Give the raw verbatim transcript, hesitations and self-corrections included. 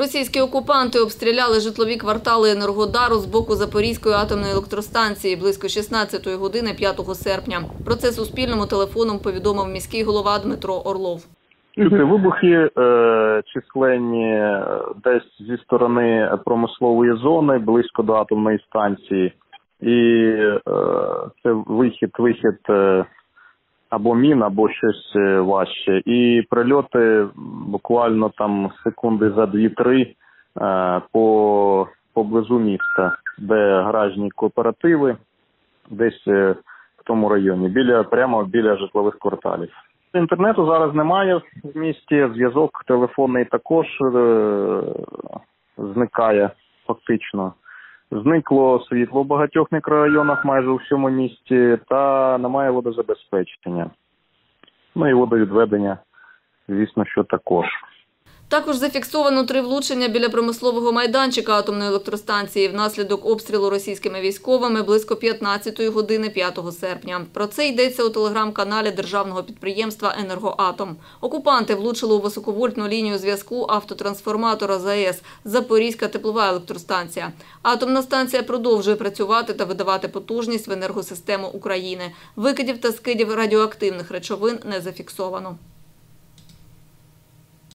Російські окупанти обстріляли житлові квартали Енергодару з боку Запорізької атомної електростанції близько шістнадцятої години п'ятого серпня. Про це Суспільному телефоном повідомив міський голова Дмитро Орлов. Чути вибухи е, численні десь зі сторони промислової зони, близько до атомної станції. І е, це вихід, вихід е, або мін, або щось важче. І прильоти буквально там секунди за дві-три е, по поблизу міста, де гаражні кооперативи, десь е, в тому районі, біля, прямо біля житлових кварталів. Інтернету зараз немає в місті, зв'язок телефонний також е, зникає фактично. Зникло світло в багатьох мікрорайонах майже у всьому місті та немає водозабезпечення. Ну і водовідведення, звісно, що також. Також зафіксовано три влучення біля промислового майданчика атомної електростанції внаслідок обстрілу російськими військовими близько п'ятнадцятої години п'ятого серпня. Про це йдеться у телеграм-каналі державного підприємства «Енергоатом». Окупанти влучили у високовольтну лінію зв'язку автотрансформатора ЗАЕС «Запорізька теплова електростанція». Атомна станція продовжує працювати та видавати потужність в енергосистему України. Викидів та скидів радіоактивних речовин не зафіксовано.